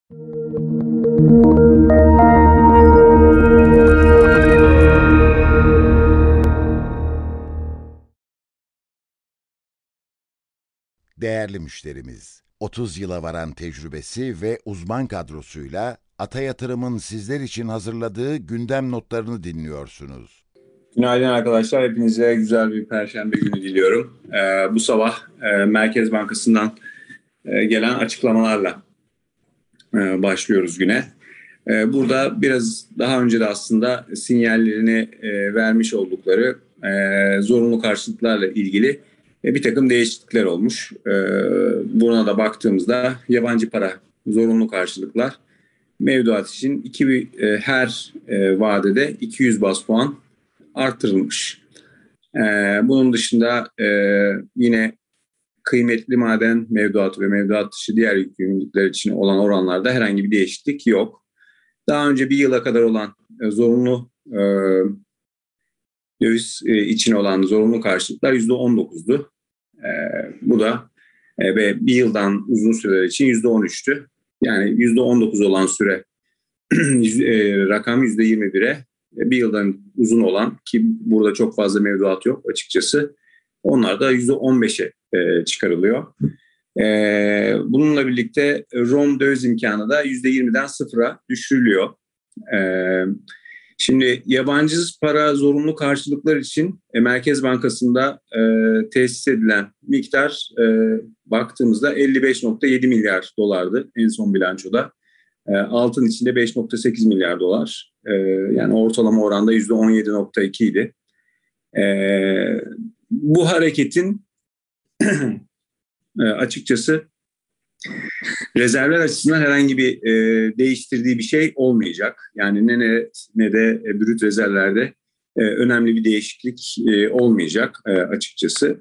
Değerli müşterimiz, 30 yıla varan tecrübesi ve uzman kadrosuyla Ata Yatırım'ın sizler için hazırladığı gündem notlarını dinliyorsunuz. Günaydın arkadaşlar. Hepinize güzel bir Perşembe günü diliyorum. Bu sabah Merkez Bankası'ndan gelen açıklamalarla başlıyoruz güne. Burada biraz daha önce de aslında sinyallerini vermiş oldukları zorunlu karşılıklarla ilgili bir takım değişiklikler olmuş. Buna da baktığımızda yabancı para zorunlu karşılıklar mevduat için her vadede 200 bas puan artırılmış. Bunun dışında yine kıymetli maden mevduatı ve mevduat dışı diğer yükümlülükler için olan oranlarda herhangi bir değişiklik yok. Daha önce bir yıla kadar olan zorunlu döviz için olan zorunlu karşılıklar %19'du. Bu da ve bir yıldan uzun süreler için %13'tü. Yani %19 olan süre rakam %21'e, bir yıldan uzun olan ki burada çok fazla mevduat yok açıkçası, onlar da %15'e çıkarılıyor. Bununla birlikte ROM döviz imkanı da %20'den sıfıra düşürülüyor. Şimdi yabancı para zorunlu karşılıklar için Merkez Bankası'nda tesis edilen miktar baktığımızda 55,7 milyar dolardı en son bilançoda. Altın içinde 5,8 milyar dolar. Yani ortalama oranda %17,2 idi. Bu hareketin açıkçası rezervler açısından herhangi bir değiştirdiği bir şey olmayacak. Yani ne de brüt rezervlerde önemli bir değişiklik olmayacak açıkçası.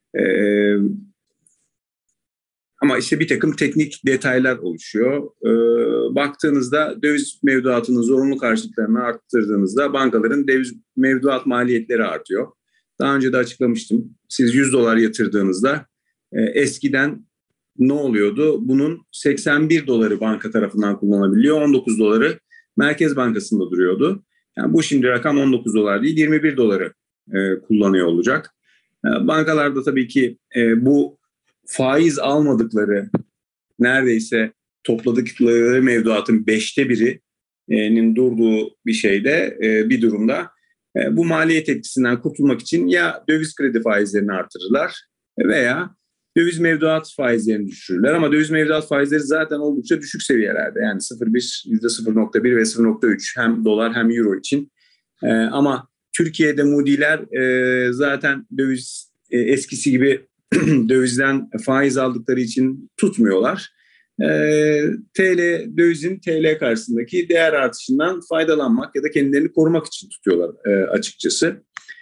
Ama işte bir takım teknik detaylar oluşuyor. Baktığınızda döviz mevduatının zorunlu karşılıklarını arttırdığınızda bankaların döviz mevduat maliyetleri artıyor. Daha önce de açıklamıştım. Siz 100 dolar yatırdığınızda eskiden ne oluyordu? Bunun 81 doları banka tarafından kullanılabiliyor. 19 doları Merkez Bankası'nda duruyordu. Yani bu şimdi rakam 19 dolar değil, 21 doları kullanıyor olacak. Bankalarda tabii ki bu faiz almadıkları, neredeyse topladıkları mevduatın 1/5'inin durduğu bir şeyde, bir durumda bu maliyet etkisinden kurtulmak için ya döviz kredi faizlerini artırırlar veya döviz mevduat faizlerini düşürürler. Ama döviz mevduat faizleri zaten oldukça düşük seviyelerde. Yani %0,1 ve 0,3 hem dolar hem euro için. Ama Türkiye'de Moody'ler zaten döviz eskisi gibi dövizden faiz aldıkları için tutmuyorlar. Dövizin TL karşısındaki değer artışından faydalanmak ya da kendilerini korumak için tutuyorlar açıkçası.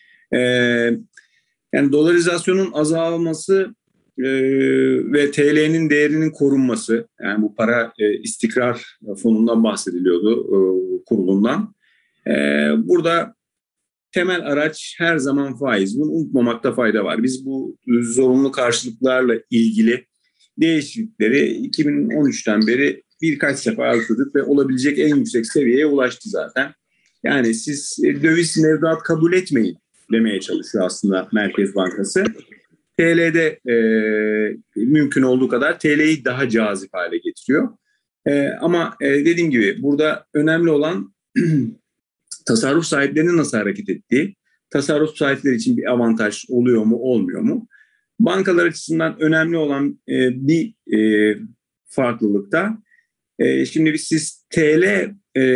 Yani dolarizasyonun azalması ve TL'nin değerinin korunması, yani bu para istikrar fonundan bahsediliyordu, kurulundan. Burada temel araç her zaman faiz. Bunu unutmamakta fayda var. Biz bu zorunlu karşılıklarla ilgili değişiklikleri 2013'ten beri birkaç sefer artırdık ve olabilecek en yüksek seviyeye ulaştı zaten. Yani siz döviz mevduat kabul etmeyin demeye çalışıyor aslında Merkez Bankası. TL'de mümkün olduğu kadar TL'yi daha cazip hale getiriyor. Ama dediğim gibi burada önemli olan tasarruf sahiplerinin nasıl hareket ettiği. Tasarruf sahipleri için bir avantaj oluyor mu, olmuyor mu? Bankalar açısından önemli olan bir farklılıkta. Şimdi siz TL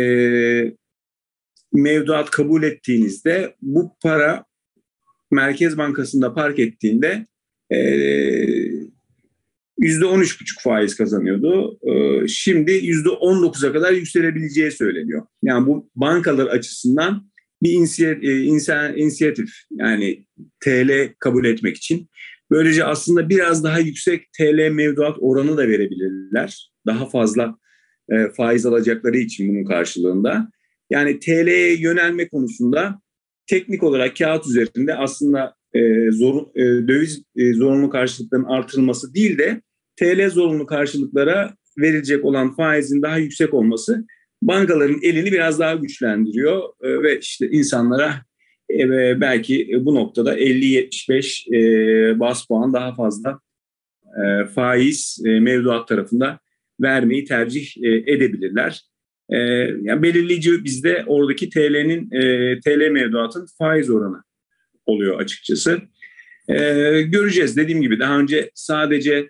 mevduat kabul ettiğinizde bu para Merkez Bankası'nda park ettiğinde %13,5 faiz kazanıyordu. Şimdi %19'a kadar yükselebileceği söyleniyor. Yani bu bankalar açısından bir inisiyatif, yani TL kabul etmek için. Böylece aslında biraz daha yüksek TL mevduat oranı da verebilirler. Daha fazla faiz alacakları için bunun karşılığında. Yani TL'ye yönelme konusunda teknik olarak kağıt üzerinde aslında döviz zorunlu karşılıkların artırılması değil de TL zorunlu karşılıklara verilecek olan faizin daha yüksek olması bankaların elini biraz daha güçlendiriyor ve işte insanlara belki bu noktada 50-75 bas puan daha fazla faiz mevduat tarafında vermeyi tercih edebilirler. Yani belirleyici bizde oradaki TL mevduatın faiz oranı oluyor açıkçası. Göreceğiz. Dediğim gibi daha önce sadece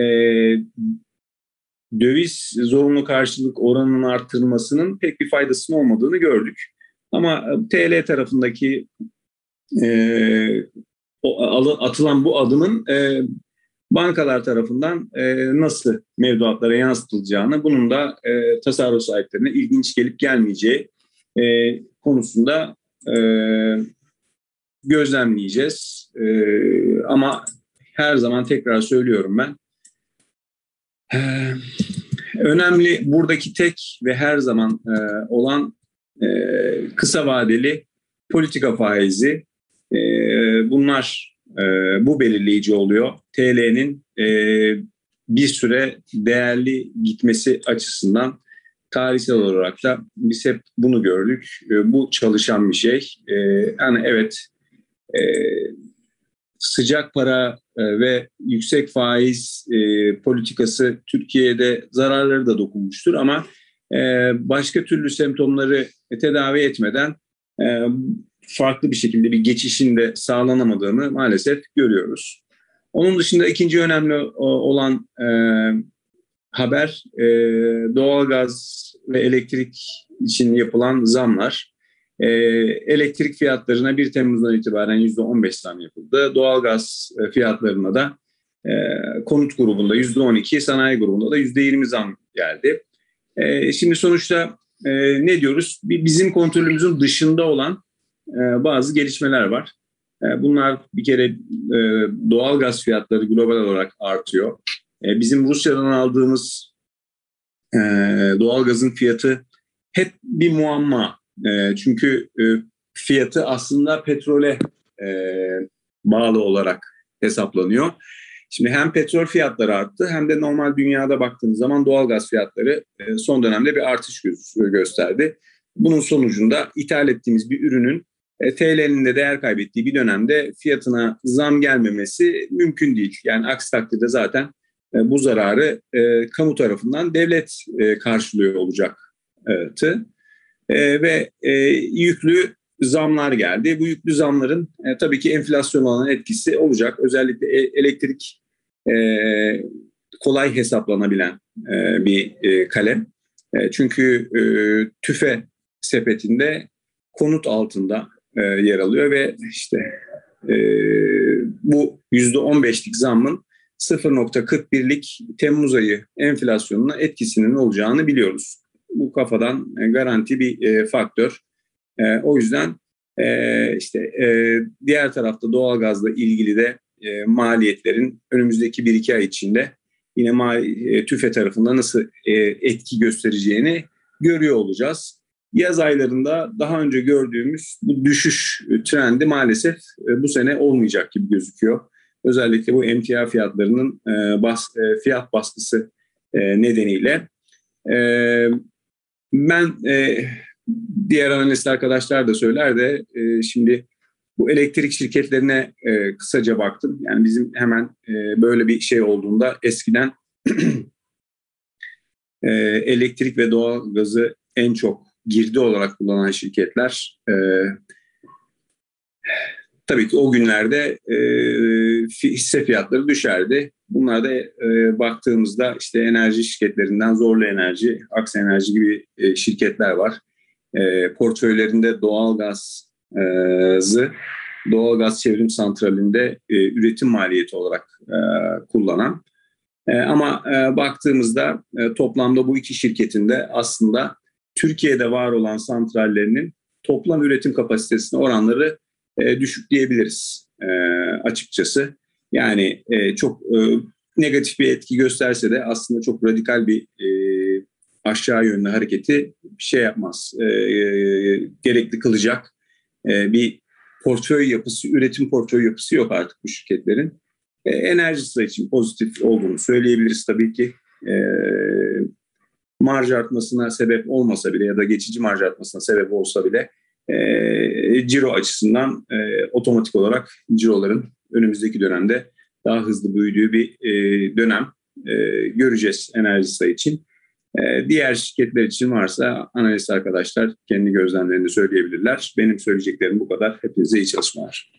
döviz zorunlu karşılık oranının arttırılmasının pek bir faydasının olmadığını gördük. Ama TL tarafındaki atılan bu adımın bankalar tarafından nasıl mevduatlara yansıtılacağını, bunun da tasarruf sahiplerine ilginç gelip gelmeyeceği konusunda gözlemleyeceğiz. Ama her zaman tekrar söylüyorum ben, önemli buradaki tek ve her zaman olan kısa vadeli politika faizi. Bunlar bu belirleyici oluyor. TL'nin bir süre değerli gitmesi açısından tarihsel olarak da biz hep bunu gördük. Bu çalışan bir şey. Yani evet, sıcak para ve yüksek faiz politikası Türkiye'de zararları da dokunmuştur ama başka türlü semptomları tedavi etmeden farklı bir şekilde bir geçişin de sağlanamadığını maalesef görüyoruz. Onun dışında ikinci önemli olan haber doğalgaz ve elektrik için yapılan zamlar. Elektrik fiyatlarına 1 Temmuz'dan itibaren %15 zam yapıldı. Doğalgaz fiyatlarına da konut grubunda %12, sanayi grubunda da %20 zam geldi. Şimdi sonuçta ne diyoruz? Bizim kontrolümüzün dışında olan bazı gelişmeler var. Bunlar bir kere doğalgaz fiyatları global olarak artıyor. Bizim Rusya'dan aldığımız doğalgazın fiyatı hep bir muamma. Çünkü fiyatı aslında petrole bağlı olarak hesaplanıyor. Şimdi hem petrol fiyatları arttı hem de normal dünyada baktığımız zaman doğalgaz fiyatları son dönemde bir artış gösterdi. Bunun sonucunda ithal ettiğimiz bir ürünün TL'nin de değer kaybettiği bir dönemde fiyatına zam gelmemesi mümkün değil. Yani aksi takdirde zaten bu zararı kamu tarafından devlet karşılıyor olacaktı. Ve yüklü zamlar geldi. Bu yüklü zamların tabii ki enflasyon olan etkisi olacak. Özellikle elektrik kolay hesaplanabilen bir kalem. Çünkü tüfe sepetinde konut altında yer alıyor ve işte bu %15'lik zammın 0,41'lik Temmuz ayı enflasyonuna etkisinin olacağını biliyoruz. Bu kafadan garanti bir faktör. O yüzden diğer tarafta doğalgazla ilgili de maliyetlerin önümüzdeki 1-2 ay içinde yine TÜFE tarafında nasıl etki göstereceğini görüyor olacağız. Yaz aylarında daha önce gördüğümüz bu düşüş trendi maalesef bu sene olmayacak gibi gözüküyor. Özellikle bu emtia fiyatlarının fiyat baskısı nedeniyle. Ben diğer analist arkadaşlar da söyler de şimdi bu elektrik şirketlerine kısaca baktım. Yani bizim hemen böyle bir şey olduğunda eskiden elektrik ve doğalgazı en çok girdi olarak kullanan şirketler tabii ki o günlerde hisse fiyatları düşerdi. Bunlar da baktığımızda işte enerji şirketlerinden Zorlu Enerji, Aks Enerji gibi şirketler var. Portföylerinde doğalgaz çevrim santralinde üretim maliyeti olarak kullanan. Ama baktığımızda toplamda bu iki şirketin de aslında Türkiye'de var olan santrallerinin toplam üretim kapasitesine oranları düşük diyebiliriz açıkçası. Yani çok negatif bir etki gösterse de aslında çok radikal bir aşağı yönlü hareketi şey yapmaz. Gerekli kılacak bir portföy yapısı, üretim portföy yapısı yok artık bu şirketlerin. Enerji sayı için pozitif olduğunu söyleyebiliriz tabii ki. e, marj artmasına sebep olmasa bile ya da geçici marj artmasına sebep olsa bile ciro açısından otomatik olarak ciroların önümüzdeki dönemde daha hızlı büyüdüğü bir dönem göreceğiz Enerjisa için. Diğer şirketler için varsa analist arkadaşlar kendi gözlemlerini söyleyebilirler. Benim söyleyeceklerim bu kadar. Hepinize iyi çalışmalar.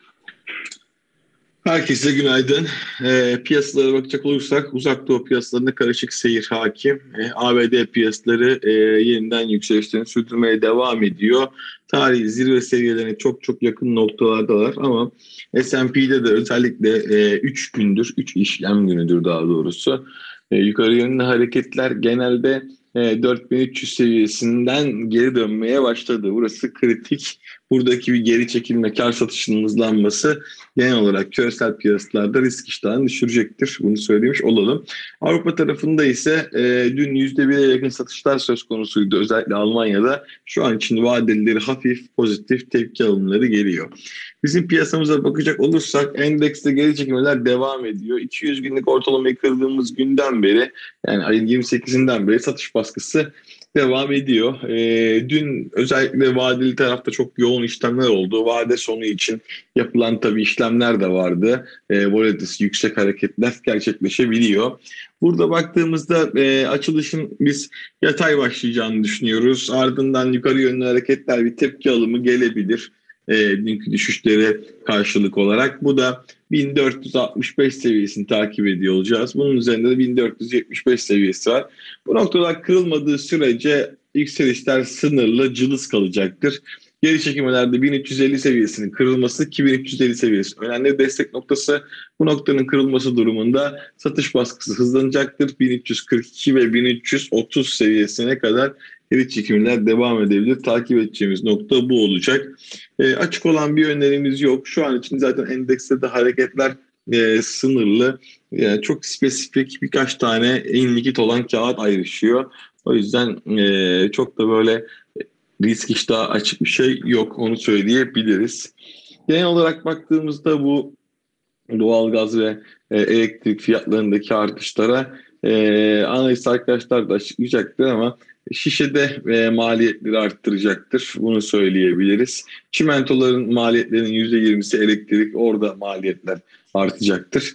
Herkese günaydın. Piyasalara bakacak olursak Uzak Doğu piyasalarında karışık seyir hakim. ABD piyasaları yeniden yükselişlerini sürdürmeye devam ediyor. Tarihi zirve seviyelerine çok çok yakın noktalardalar ama S&P'de de özellikle 3 gündür, 3 işlem günüdür daha doğrusu. Yukarı yönlü hareketler genelde 4300 seviyesinden geri dönmeye başladı. Burası kritik. Buradaki bir geri çekilme, kar satışının hızlanması genel olarak küresel piyasalarda risk iştahını düşürecektir. Bunu söylemiş olalım. Avrupa tarafında ise dün %1'e yakın satışlar söz konusuydu. Özellikle Almanya'da şu an için vadelileri hafif pozitif tepki alımları geliyor. Bizim piyasamıza bakacak olursak endekste geri çekilmeler devam ediyor. 200 günlük ortalamayı kırdığımız günden beri, yani ayın 28'inden beri satış baskısı devam ediyor. Dün özellikle vadeli tarafta çok yoğun işlemler oldu. Vade sonu için yapılan tabii işlemler de vardı. Volatilitesi yüksek hareketler gerçekleşebiliyor. Burada baktığımızda açılışın biz yatay başlayacağını düşünüyoruz. Ardından yukarı yönlü hareketler, bir tepki alımı gelebilir. Dünkü düşüşlere karşılık olarak. Bu da 1465 seviyesini takip ediyor olacağız. Bunun üzerinde de 1475 seviyesi var. Bu noktalar kırılmadığı sürece yükselişler sınırlı, cılız kalacaktır. Geri çekilmelerde 1350 seviyesinin kırılması, 2350 seviyesi önemli destek noktası. Bu noktanın kırılması durumunda satış baskısı hızlanacaktır. 1342 ve 1330 seviyesine kadar geri çekimler devam edebilir. Takip edeceğimiz nokta bu olacak. Açık olan bir önerimiz yok. Şu an için zaten endekste de hareketler sınırlı. Çok spesifik birkaç en likit olan kağıt ayrışıyor. O yüzden çok da böyle risk iştahı açık bir şey yok. Onu söyleyebiliriz. Genel olarak baktığımızda bu doğalgaz ve elektrik fiyatlarındaki artışlara analist arkadaşlar da açıklayacaktır ama şişede maliyetleri arttıracaktır. Bunu söyleyebiliriz. Çimentoların maliyetlerinin %20'si elektrik, orada maliyetler artacaktır.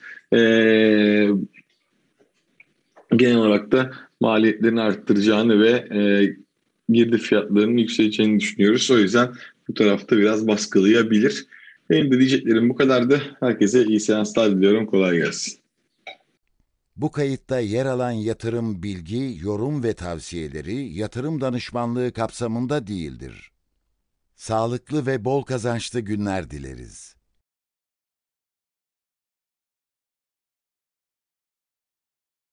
Genel olarak da maliyetlerini arttıracağını ve girdi fiyatlarının yükseleceğini düşünüyoruz. O yüzden bu tarafta biraz baskılayabilir. Benim de diyeceklerim bu kadardı. Herkese iyi seanslar diliyorum. Kolay gelsin. Bu kayıtta yer alan yatırım bilgi, yorum ve tavsiyeleri yatırım danışmanlığı kapsamında değildir. Sağlıklı ve bol kazançlı günler dileriz.